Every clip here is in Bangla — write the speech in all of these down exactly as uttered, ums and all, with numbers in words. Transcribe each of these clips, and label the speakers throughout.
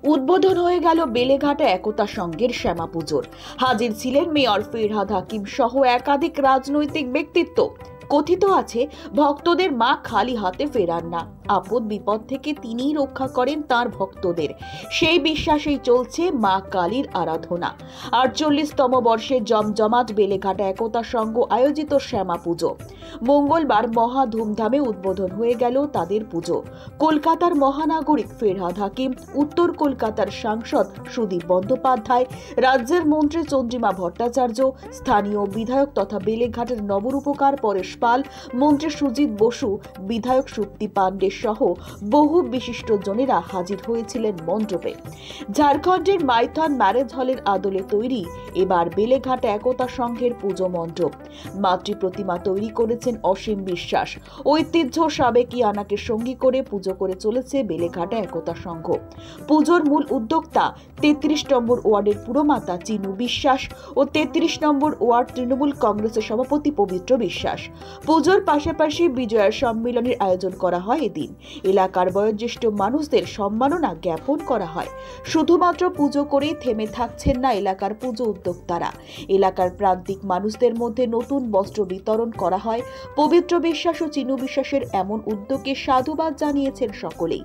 Speaker 1: উদ্বোধন হয়ে গেল বেলেঘাটা একতা সংঘের শ্যামা পুজোর। হাজির ছিলেন মেয়র ফিরহাদ হাকিম সহ একাধিক রাজনৈতিক ব্যক্তিত্ব। কথিত আছে, ভক্তদের মা খালি হাতে ফেরান না, আপদ বিপদ থেকে তিনিই রক্ষা করেন তার ভক্তদের। সেই বিশ্বাসেই চলছে মা কালীর আরাধনা। আটচল্লিশতম বর্ষে জমজমাট বেলেঘাটা একতা সংঘ আয়োজিত শ্যামা পুজো। মঙ্গলবার মহা ধুমধামে উদ্বোধন হয়ে গেল তাদের পুজো। কলকাতার মহানাগরিক ফিরহাদ হাকিম, উত্তর কলকাতার সাংসদ সুদীপ বন্দ্যোপাধ্যায়, রাজ্যের মন্ত্রী চন্দ্রিমা ভট্টাচার্য, স্থানীয় বিধায়ক তথা বেলেঘাটের নবরূপকার পরেশ পাল, মন্ত্রী সুজিত বসু, বিধায়ক সুপ্তি পান্ডে সহ বহু বিশিষ্ট জনেরা হাজির হয়েছিলেন মণ্ডপে। ঝাড়খণ্ডের মাইথন ম্যারেজ হলের আদলে তৈরি এবার বেলেঘাটা একতা সংঘের পুজো মণ্ডপ। মাতৃ প্রতিমা তৈরি করেছেন অসীম বিশ্বাস। ঐতিহ্য সাবেকিয়ানাকে সঙ্গী করে পুজো করে চলেছে বেলেঘাটা একতা সংঘ। পুজোর মূল উদ্যোক্তা তেত্রিশ নম্বর ওয়ার্ডের পুরমাতা চিনু বিশ্বাস ও তেত্রিশ নম্বর ওয়ার্ড তৃণমূল কংগ্রেসের সভাপতি পবিত্র বিশ্বাস। পুজোর পাশাপাশি বিজয়া সম্মেলনের আয়োজন করা হয় এদিন। এলাকার বয়োজ্যেষ্ঠ মানুষদের সম্মাননা জ্ঞাপন করা হয়। শুধুমাত্র পুজো করেই থেমে থাকছেন না এলাকার পুজো উদ্যোক্তারা। এলাকার প্রান্তিক মানুষদের মধ্যে নতুন বস্ত্র বিতরণ করা হয়। পবিত্র বিশ্বাস ও চিনু বিশ্বাসের এমন উদ্যোগে সাধুবাদ জানিয়েছেন সকলেই।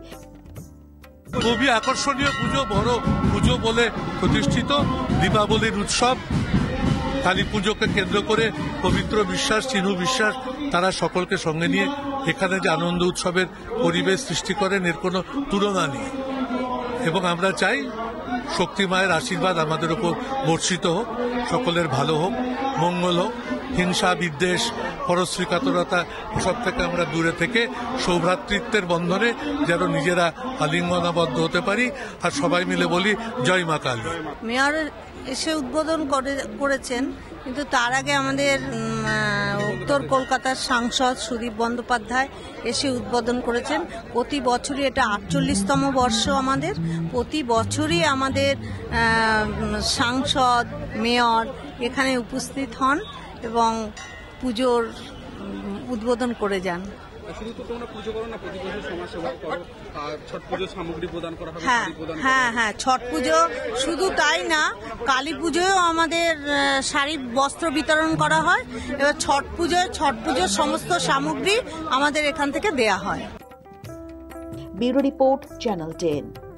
Speaker 2: খুবই আকর্ষণীয় পুজো, বড় পুজো বলে প্রতিষ্ঠিত দীপাবলির উৎসব। কালী পুজোকে কেন্দ্র করে পবিত্র বিশ্বাস, চিনু বিশ্বাস তারা সকলকে সঙ্গে নিয়ে এখানে যে আনন্দ উৎসবের পরিবেশ সৃষ্টি করেন এর কোনো তুলনা নেই। এবং আমরা চাই শক্তি মায়ের আশীর্বাদ আমাদের উপর বর্ষিত হোক, সকলের ভালো হোক, মঙ্গল হোক, হিংসা বিদ্বেষ পরশ্রীকাতরতা এসব থেকে আমরা দূরে থেকে সৌভ্রাতৃত্বের বন্ধনে যেন নিজেরা আলিঙ্গনাবদ্ধ হতে পারি আর সবাই মিলে বলি জয় মা কালী।
Speaker 3: মেয়র এসে উদ্বোধন করেছেন, কিন্তু তার আগে আমাদের উত্তর কলকাতার সাংসদ সুদীপ বন্দ্যোপাধ্যায় এসে উদ্বোধন করেছেন। প্রতি বছরই এটা আটচল্লিশতম বর্ষ আমাদের। প্রতি বছরই আমাদের সাংসদ মেয়র এখানে উপস্থিত হন এবং পুজোর উদ্বোধন করে যান। হ্যাঁ হ্যাঁ হ্যাঁ ছট পুজো শুধু তাই না, কালী পুজোও আমাদের শাড়ি বস্ত্র বিতরণ করা হয়। এবার ছট পুজোয় ছট পুজোর সমস্ত সামগ্রী আমাদের এখান থেকে দেয়া হয়।
Speaker 1: Bureau report, channel ten.